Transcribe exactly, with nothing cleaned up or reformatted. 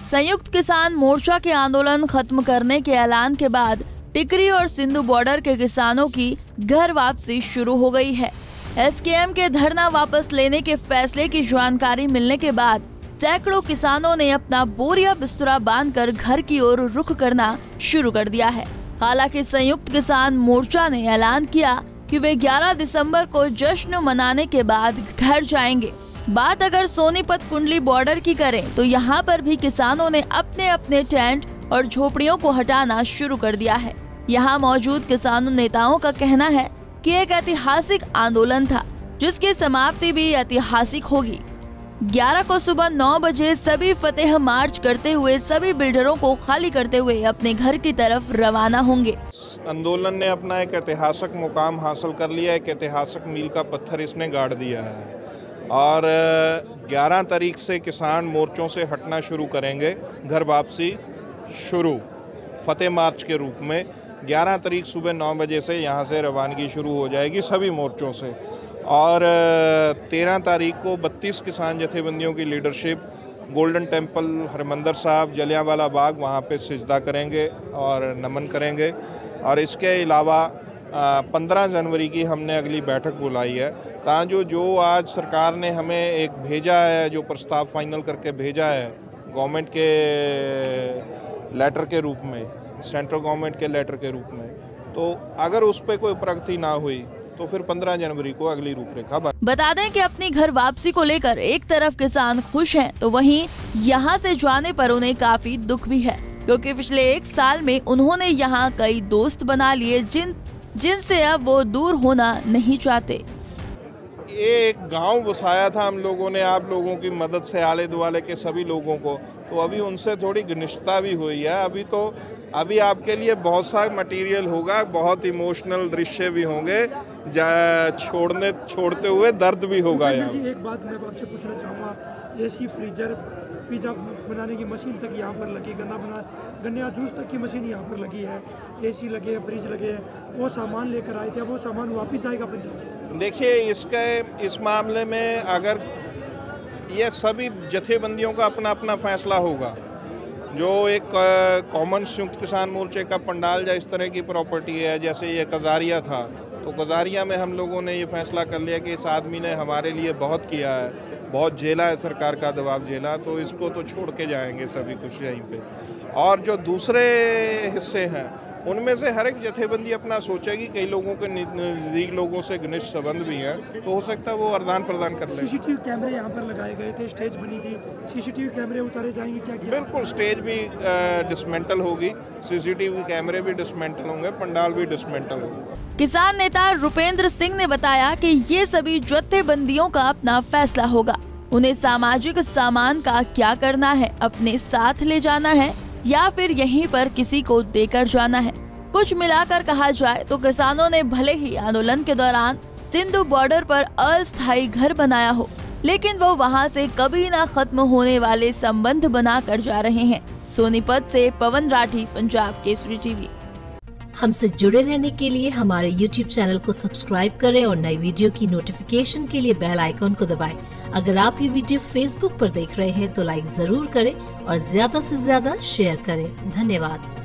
संयुक्त किसान मोर्चा के आंदोलन खत्म करने के ऐलान के बाद टिकरी और सिंधु बॉर्डर के किसानों की घर वापसी शुरू हो गई है। एसकेएम के धरना वापस लेने के फैसले की जानकारी मिलने के बाद सैकड़ों किसानों ने अपना बोरिया बिस्तरा बांधकर घर की ओर रुख करना शुरू कर दिया है। हालांकि संयुक्त किसान मोर्चा ने ऐलान किया कि वे ग्यारह दिसंबर को जश्न मनाने के बाद घर जाएंगे। बात अगर सोनीपत कुंडली बॉर्डर की करें तो यहाँ पर भी किसानों ने अपने अपने टेंट और झोपड़ियों को हटाना शुरू कर दिया है। यहाँ मौजूद किसानों नेताओं का कहना है कि एक ऐतिहासिक आंदोलन था जिसकी समाप्ति भी ऐतिहासिक होगी। ग्यारह को सुबह नौ बजे सभी फतेह मार्च करते हुए सभी बिल्डरों को खाली करते हुए अपने घर की तरफ रवाना होंगे। आंदोलन ने अपना एक ऐतिहासिक मुकाम हासिल कर लिया, एक ऐतिहासिक मील का पत्थर इसने गाड़ दिया है और ग्यारह तारीख से किसान मोर्चों से हटना शुरू करेंगे। घर वापसी शुरू फतेह मार्च के रूप में ग्यारह तारीख सुबह नौ बजे से यहाँ से रवानगी शुरू हो जाएगी सभी मोर्चों से। और तेरह तारीख को बत्तीस किसान जथेबंदियों की लीडरशिप गोल्डन टेम्पल, हरमंदिर साहब, जलियांवाला बाग वहाँ पे सिजदा करेंगे और नमन करेंगे। और इसके अलावा पंद्रह जनवरी की हमने अगली बैठक बुलाई है ताकि जो आज सरकार ने हमें एक भेजा है, जो प्रस्ताव फाइनल करके भेजा है गवर्नमेंट के लेटर के रूप में, सेंट्रल गवर्नमेंट के लेटर के रूप में, तो अगर उस पर कोई प्रगति ना हुई तो फिर पंद्रह जनवरी को अगली रूपरेखा। बता दें कि अपनी घर वापसी को लेकर एक तरफ किसान खुश हैं तो वहीं यहाँ से जाने पर उन्हें काफी दुख भी है, क्योंकि पिछले एक साल में उन्होंने यहाँ कई दोस्त बना लिए जिन जिनसे अब वो दूर होना नहीं चाहते। ये एक गांव बसाया था हम लोगों ने आप लोगों की मदद से, आले दुआले के सभी लोगों को, तो अभी उनसे थोड़ी घनिष्ठता भी हुई है। अभी तो अभी आपके लिए बहुत सा मटेरियल होगा, बहुत इमोशनल दृश्य भी होंगे, छोड़ने छोड़ते हुए दर्द भी होगा। यहाँ जी एक बात मैं आपसे पूछना चाहूँगा, एसी, फ्रीजर, पिज़्ज़ा बनाने की मशीन तक यहाँ पर लगी, गन्ना बना गन्ना जूस तक की मशीन यहाँ पर लगी है, एसी लगे हैं, फ्रिज लगे हैं, वो सामान लेकर आए थे, वो सामान वापस आएगा पंजाब? देखिए इसके इस मामले में अगर ये सभी जथेबंदियों का अपना अपना फैसला होगा। जो एक कॉमन संयुक्त किसान मोर्चे का पंडाल या इस तरह की प्रॉपर्टी है, जैसे ये कजारिया था, तो कजारिया में हम लोगों ने ये फैसला कर लिया कि इस आदमी ने हमारे लिए बहुत किया है, बहुत झेला है, सरकार का दबाव झेला, तो इसको तो छोड़ के जाएंगे सभी कुछ यहीं पे। और जो दूसरे हिस्से हैं उनमें से हर एक जथेबंदी अपना सोचेगी। कई लोगों के नज़दीक लोगों से घनिष्ठ संबंध भी हैं, तो हो सकता है वो आदान प्रदान कर लें। सीसीटीवी कैमरे यहाँ पर लगाए गए थे, स्टेज बनी थी, सीसीटीवी कैमरे उतारे जाएंगे क्या? बिल्कुल, स्टेज भी डिसमेंटल होगी, सीसीटीवी कैमरे भी डिसमेंटल होंगे, पंडाल भी डिसमेंटल होगा। किसान नेता रुपेंद्र सिंह ने बताया कि ये सभी जथेबंदियों का अपना फैसला होगा। उन्हें सामाजिक सामान का क्या करना है, अपने साथ ले जाना है या फिर यहीं पर किसी को देकर जाना है। कुछ मिलाकर कहा जाए तो किसानों ने भले ही आंदोलन के दौरान सिंधु बॉर्डर पर अस्थायी घर बनाया हो, लेकिन वो वहां से कभी ना खत्म होने वाले संबंध बना कर जा रहे हैं। सोनीपत से पवन राठी, पंजाब केसरी टीवी। हमसे जुड़े रहने के लिए हमारे यूट्यूब चैनल को सब्सक्राइब करें और नई वीडियो की नोटिफिकेशन के लिए बेल आइकॉन को दबाएं। अगर आप ये वीडियो फेसबुक पर देख रहे हैं तो लाइक जरूर करें और ज्यादा से ज्यादा शेयर करें। धन्यवाद।